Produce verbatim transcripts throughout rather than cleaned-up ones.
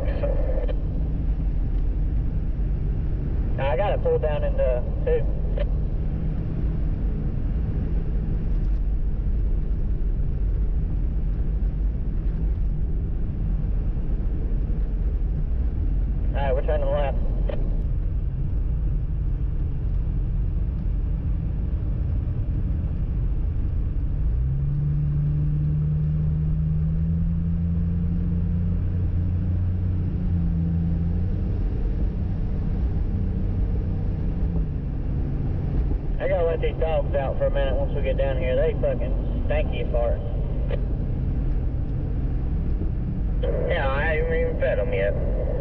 Now I got it pulled down into two. Alright, we're turning left. I gotta let these dogs out for a minute once we get down here. They fucking stanky as fart. Yeah, I haven't even fed them yet.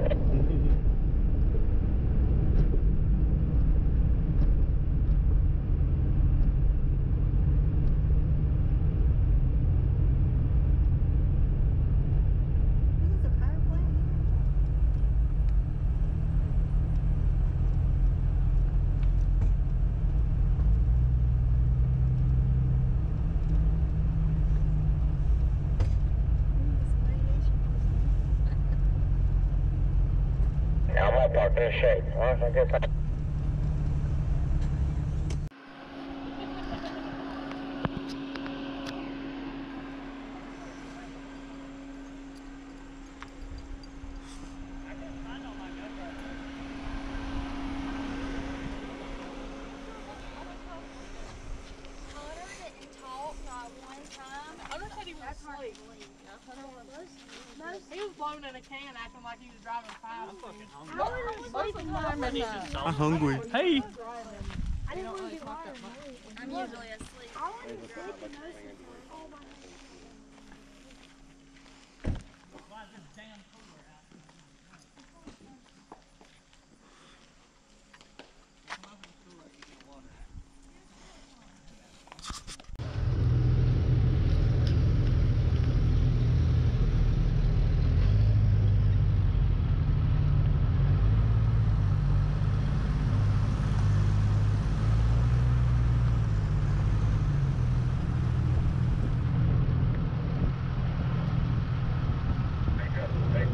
Park in shape. Well, I guess I He was blowing in a can acting like he was driving fast. I'm fucking hungry. I'm hungry. Hey! I didn't want to be wired. I'm usually asleep. I want to sleep the most of the time. Why is this damn cooler out? Come over the cooler and get the water out. Make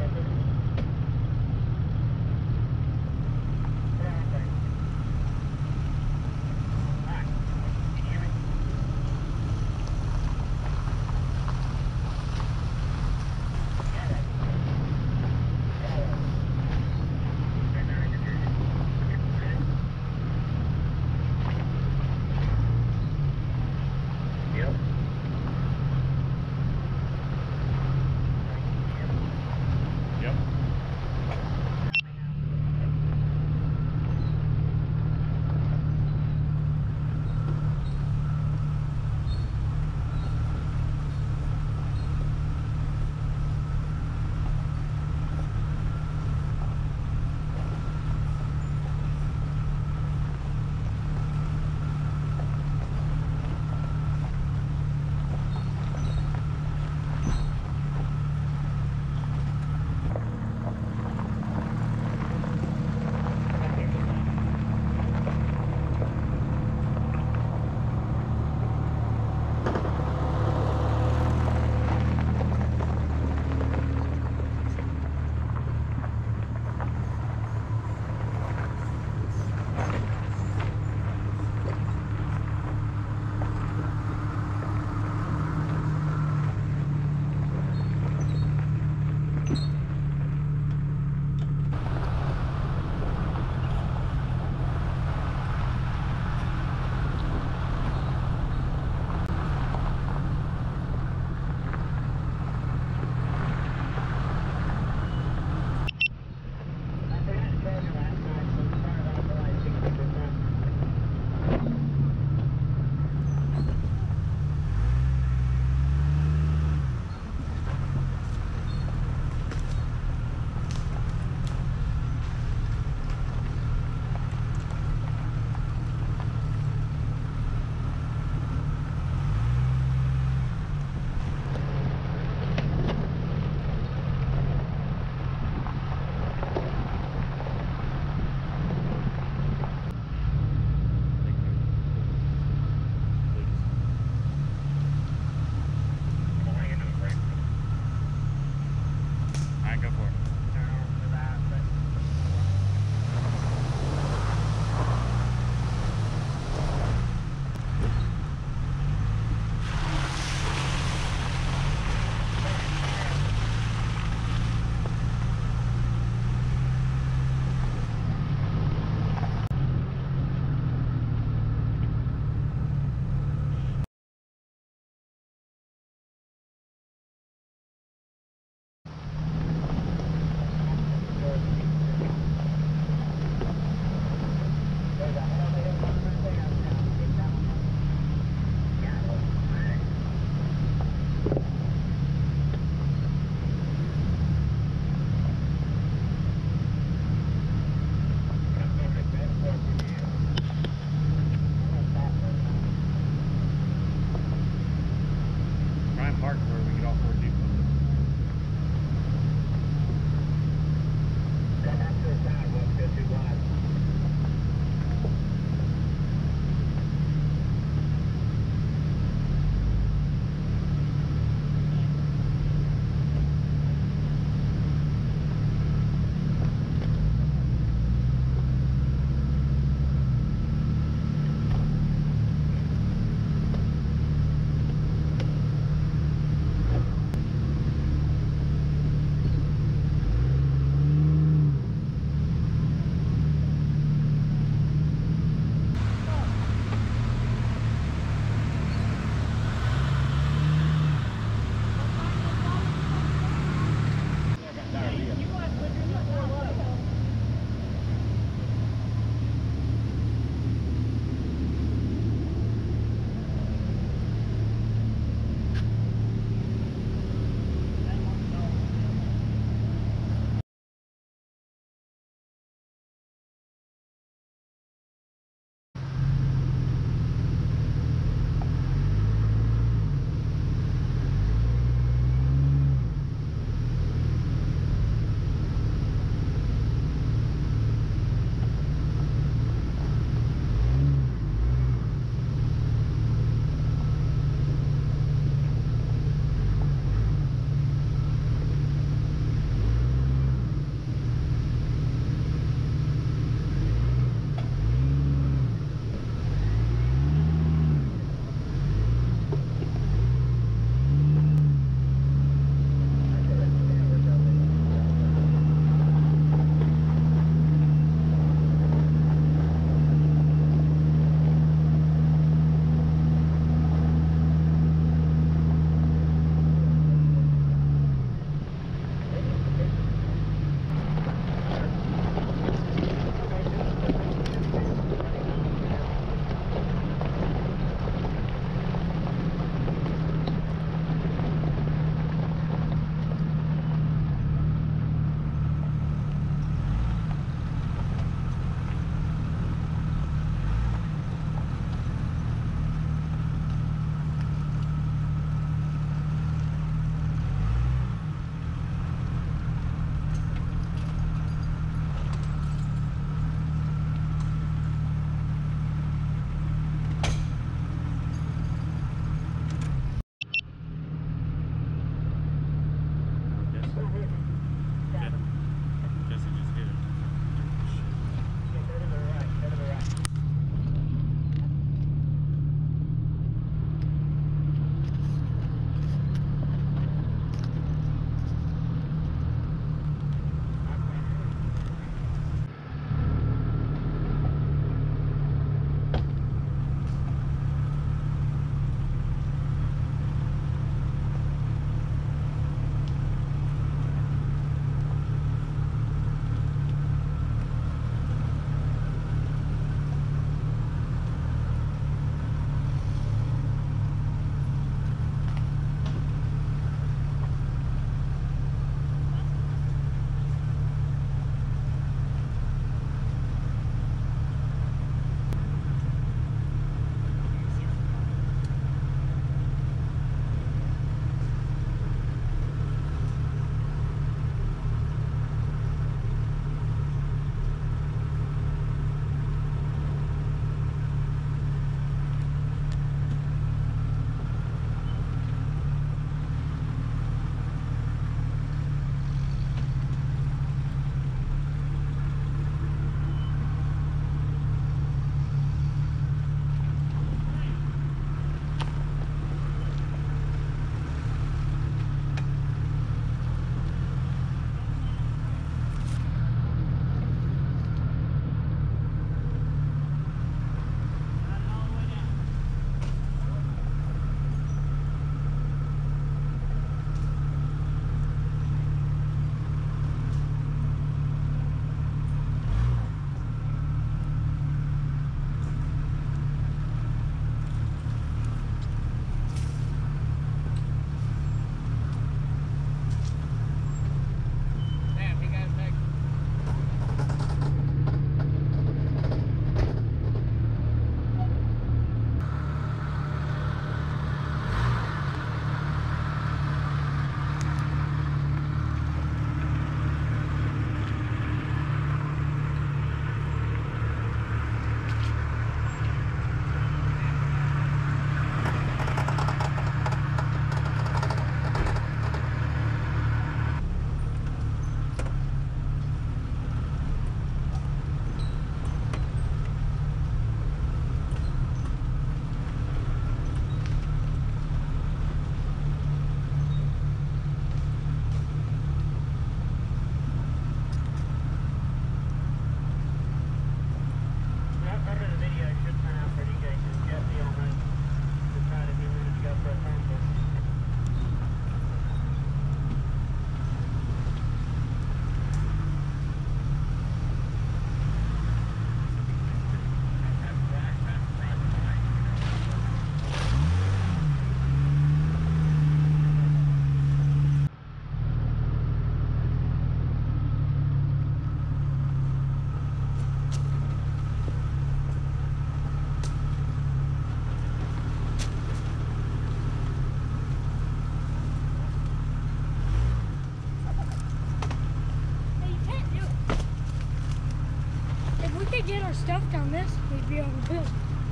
get our stuff down this, we'd be able to build.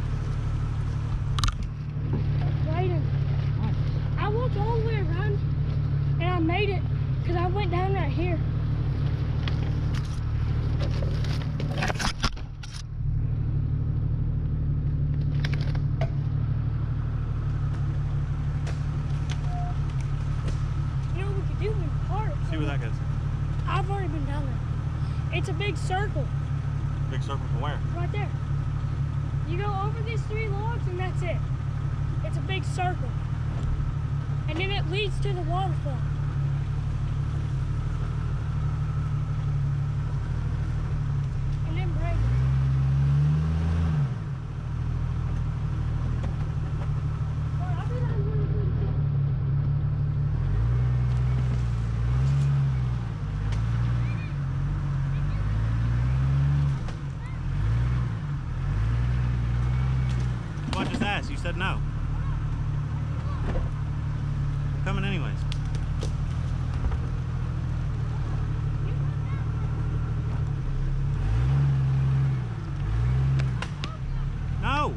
Brayden, I walked all the way around and I made it because I went down right here. You know what we could do? We could park. See where that goes. I've already been down there. It's a big circle. Big circle from where? Right there. You go over these three logs and that's it. It's a big circle. And then it leads to the waterfall. And then Brayden. Well, I'll be down here in a little bit. Well, I just asked. You said no. I'm coming anyways. No!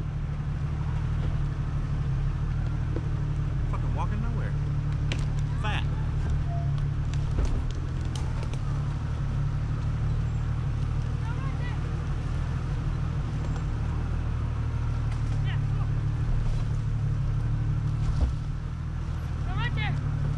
Fucking walking nowhere. Fat. Go right there.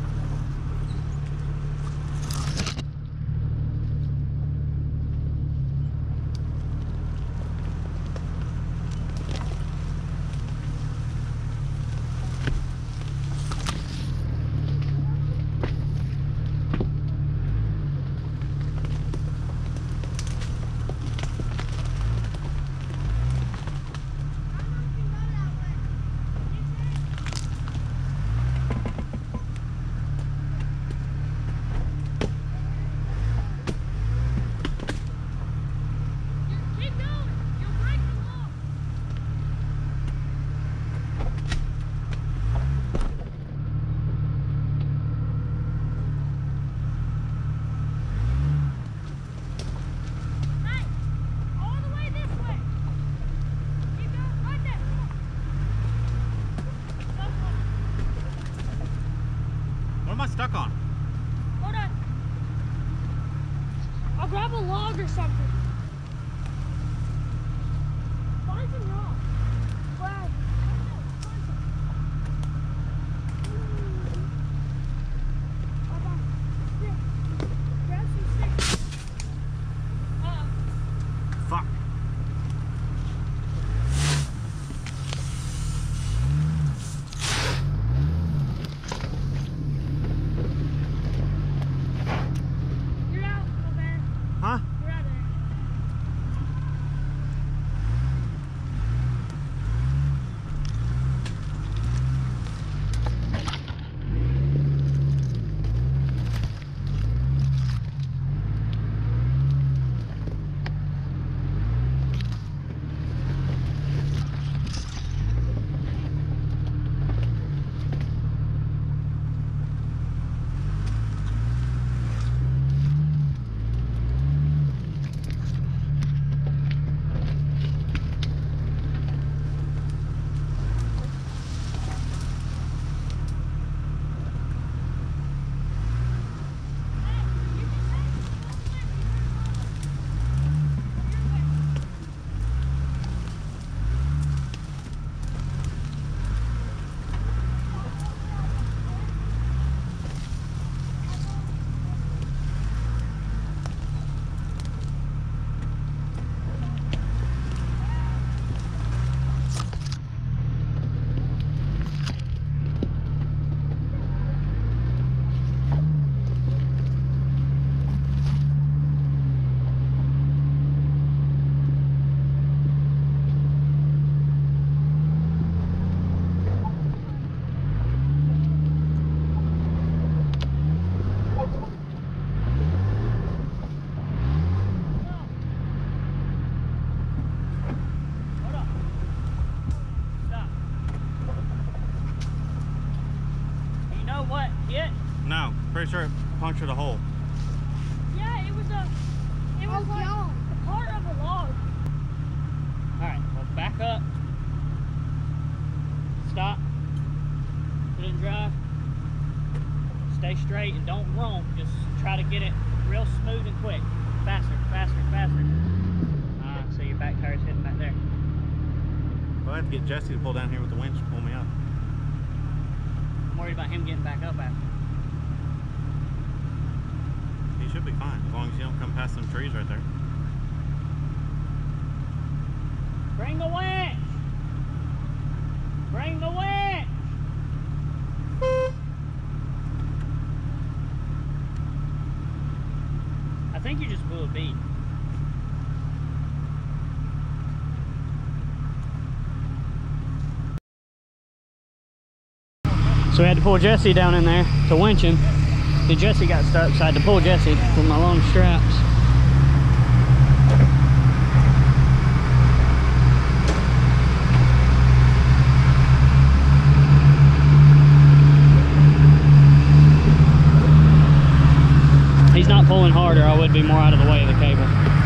Keep going. You'll break the wall. Hey, all the way this way. Keep going right there. Come on. What am I stuck on? Hold on. I'll grab a log or something. Find some rocks. Wow. Hold on. Here. Grab some sticks. Uh-oh. Fuck. You're out, Colbert. Huh? You're out of there. No, pretty sure it punctured a hole. Yeah, it was a, it was like a part of a log. straight and don't rump. Just try to get it real smooth and quick. Faster, faster, faster. Ah, so your back tire's hitting back there. Well, I have to get Jesse to pull down here with the winch to pull me up. I'm worried about him getting back up after. He should be fine, as long as you don't come past some trees right there. Bring the winch! Bring the winch! I think you just blew a bead. So we had to pull Jesse down in there to winch him. The Jesse got stuck, so I had to pull Jesse with my long straps. He's not pulling harder, I would be more out of the way of the cable.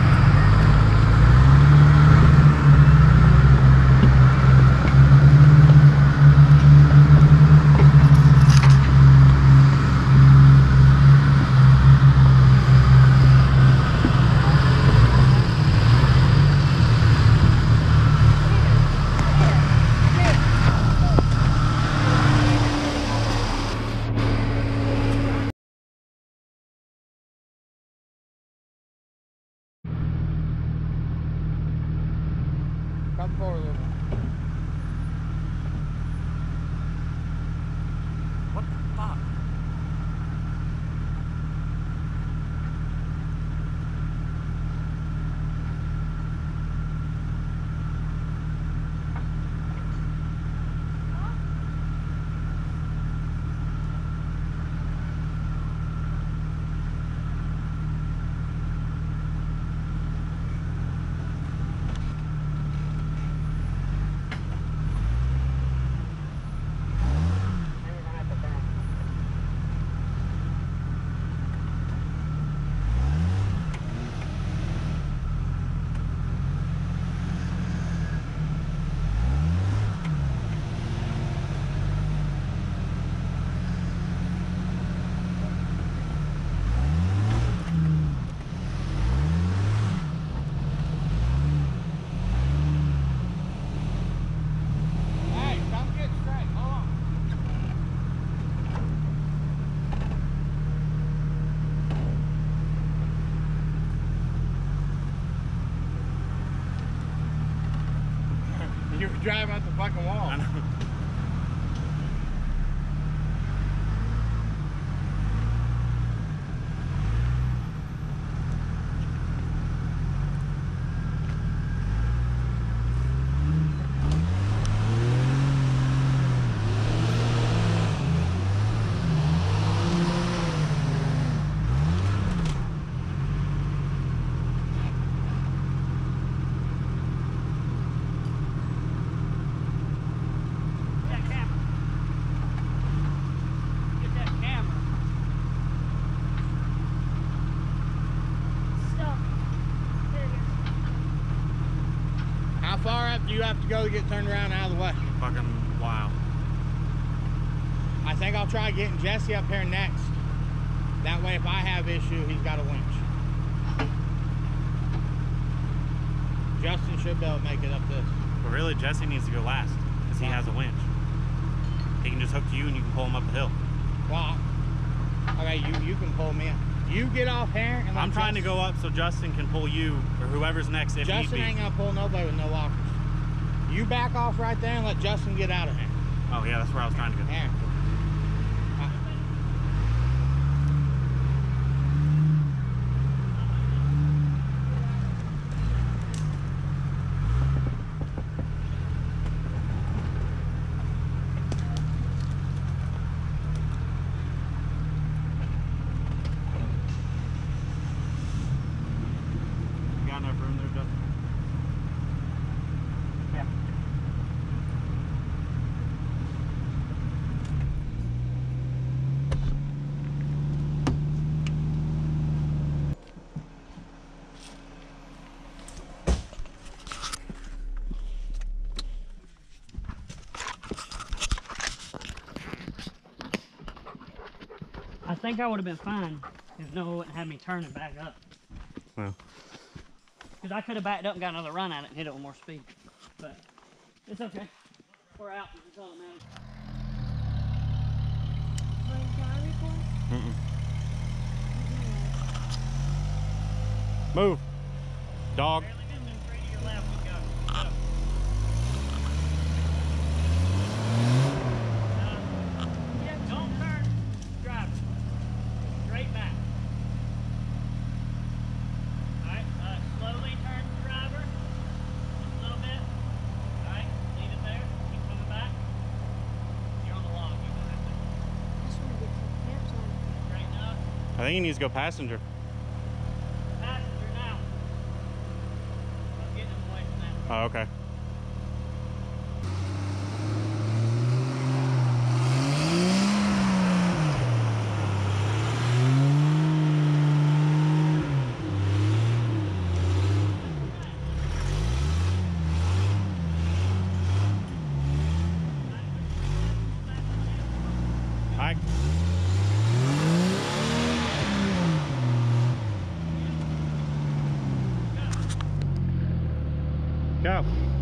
Come forward a little bit. What the fuck? Hey, come get straight. Hold on. You were driving out the fucking wall. I know. Get that camera. Get that camera. Stop. There it is. How far up do you have to go to get turned around out of the way? Fucking wow. I think I'll try getting Jesse up here next. That way, if I have issue, he's got a winch. Justin should be able to make it up this. But really, Jesse needs to go last, because he has a winch. He can just hook to you and you can pull him up the hill. Well, okay, you you can pull me in. You get off here and let I'm trying to Justin- go up so Justin can pull you, or whoever's next if Justin need ain't be. gonna pull nobody with no lockers. You back off right there and let Justin get out of here. Oh yeah, that's where I was trying to go. Here. Uh, You got enough room there, Justin? Yeah. think I would have been fine if Noah wouldn't have me turning back up. Well. Because I could have backed up and got another run at it and hit it with more speed. But it's okay. We're out. It's all that matters. Mm-mm. Move. Dog. Barely missing three to your left. We go. Go. Uh, don't turn, driver. Straight back. Alright, uh, slowly turn the driver. Just a little bit. Alright, leave it there. Keep coming back. You're on the log. You're gonna have to straighten up. I think he needs to go passenger. Passenger now. I'm getting him away from that. Oh, okay. All right. Go.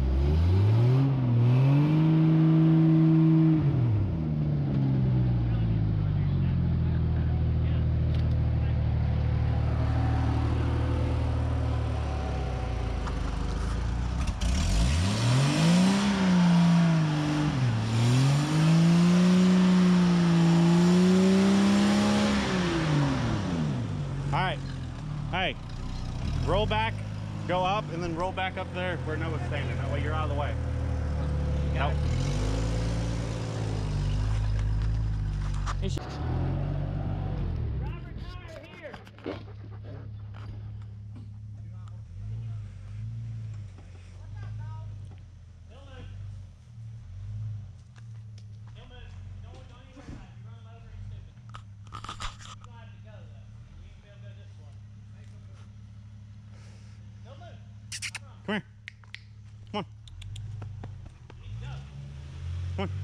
All right. Hey, roll back, go up, and then roll back up there where Noah's standing. That way you're out of the way. Got Nope. it. It's- Driver tire here. Don't move. Don't move. Don't, don't even worry about it. You're running over and stupid. You're gonna have to go though. I mean, you ain't gonna be able to go this way. Don't move. Come here. Come on. Come on.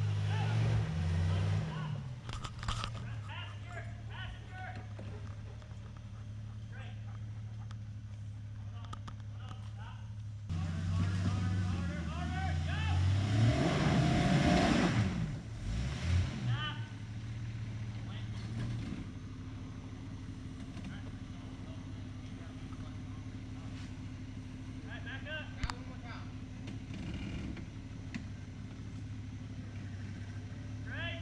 Passenger! Passenger! Straight. Hold on. Hold on. Stop. Harder, harder, harder, harder, harder. Go! Stop. Wait. All right, back up. Straight.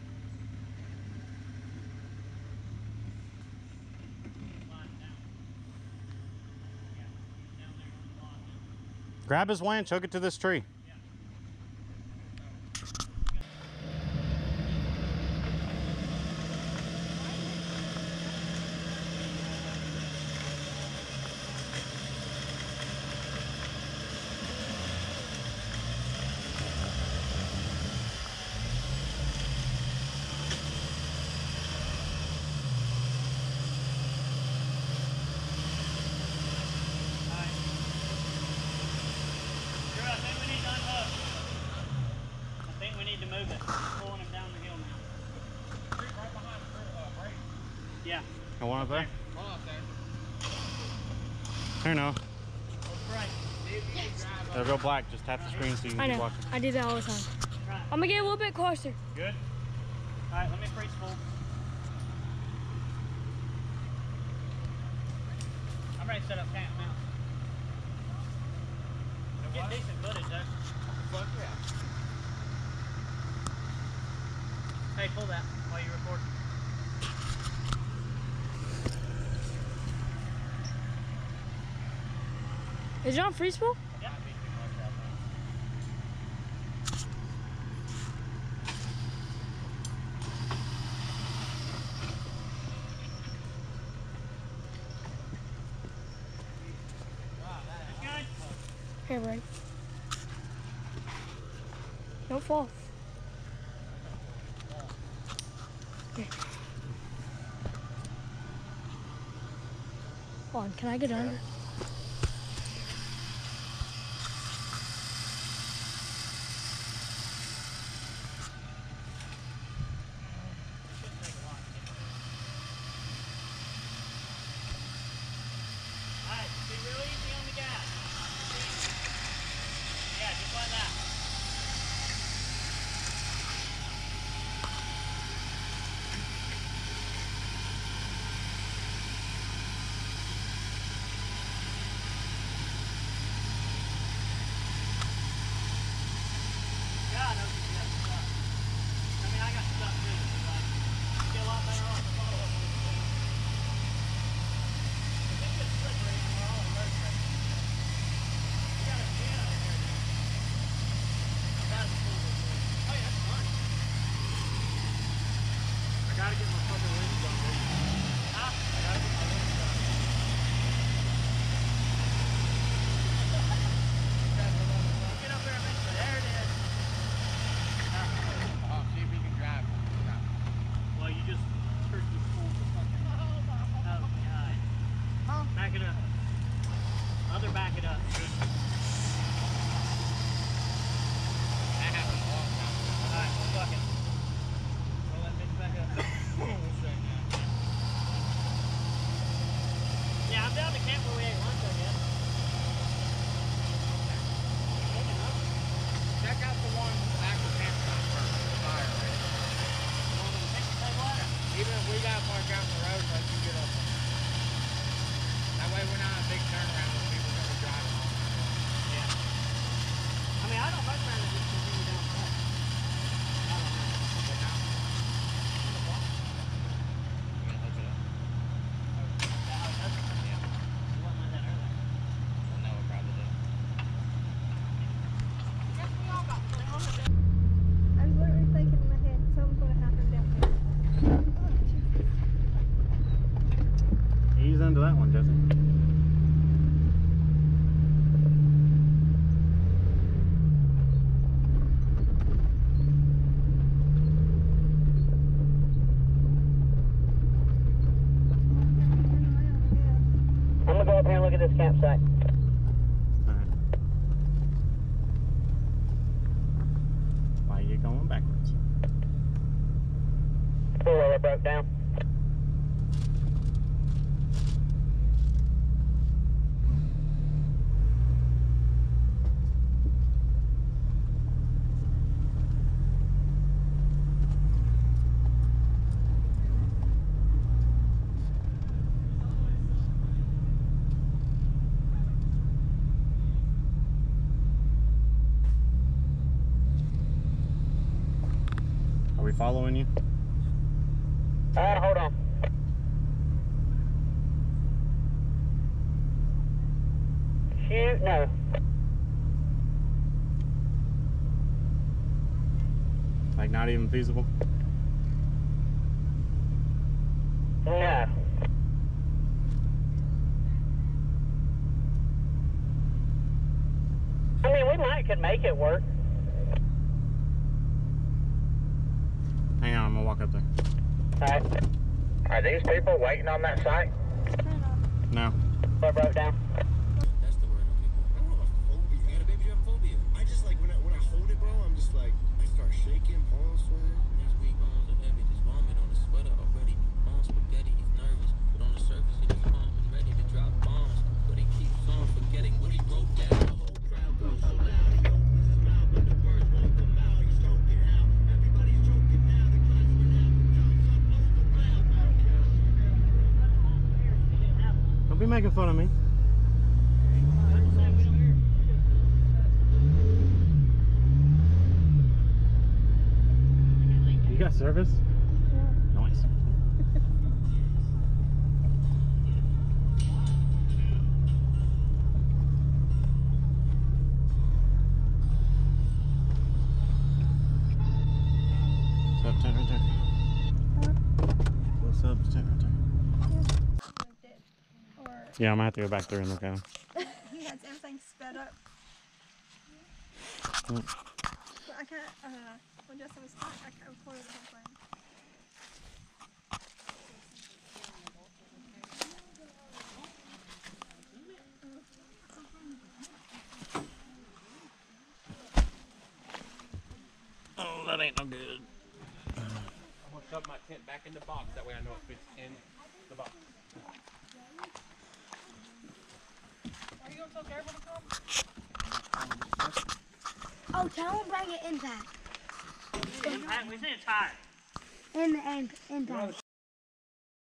Slide down. Yeah, down there on the log. Grab his winch, hook it to this tree. Alright. Drew, I think we need to unhook. I think we need to move it. We're pulling him down the hill now. Right behind the brake. Yeah. I want it there. Hold up there. Here, Noah. Right. It'll go black. Just tap the screen so you can I keep know. watching. I do that all the time. Right. I'm gonna get a little bit closer. Good. Alright, let me freeze full. I'm ready to set up camp now. I'm getting decent footage though. Fuck yeah. Hey, pull that while you record. Is it on free spool? Yeah. Good. Here, buddy. Don't fall. Okay. Hold on, can I get under? it up. Other back it up. Good. That happened a long time ago. Alright, well, fuck it. Roll that bitch back up. Yeah, I'm down to camp where we ate lunch, I guess. Check out the one after campsite first. The fire rate. Even if we got parked out in the road, let you get up there. That way we're not a big turnaround with people that are driving on. Yeah. I mean, I don't much rather just continue down the road. I don't know. But now, you gonna hook it up? Yeah, how it does it? Yeah. You wouldn't let that earlier. Well, no, it probably did. Guess we all got put on it. I was literally thinking in my head, something's gonna happen down here. Ease into that one, Jesse. I'm gonna go up here and look at this campsite. Alright. Why are you going backwards? Four-wheeler broke down. Are we following you? Uh, hold on. Shoot, no. Like not even feasible? No. I mean, we might could make it work. Hang on, I'm gonna walk up there. Alright. Are these people waiting on that site? No. What broke down? That's the word. Okay, cool. I don't have a phobia. I got a baby driving phobia. I just like when I when I hold it, bro. I'm just like I start shaking, palms sweating. Next week, arms are heavy. Just vomit on the sweater already. Mom spaghetti. He's nervous, but on the surface he just calm and ready to drop bombs. But he keeps on forgetting what he wrote down. The whole crowd goes so loud. He opens his mouth, but the birds won't come out. He's choking out. Everybody's choking now. The class went out. Jumps up, blows the ground. Don't be making fun of me. You got service? Yeah. Nice. What's up, tent right there? What's up, tent right there? Or Yeah, I'm gonna have to go back there and look at them. he has everything sped up. Yep. But I can't, uh, when Justin was talking, I can't record the whole thing. Oh, that ain't no good. I'm gonna shove my tent back in the box. That way I know it fits in the box. Are you gonna tell Careful to come? Oh, tell him bring it in back. We say it's high. In the end, in back.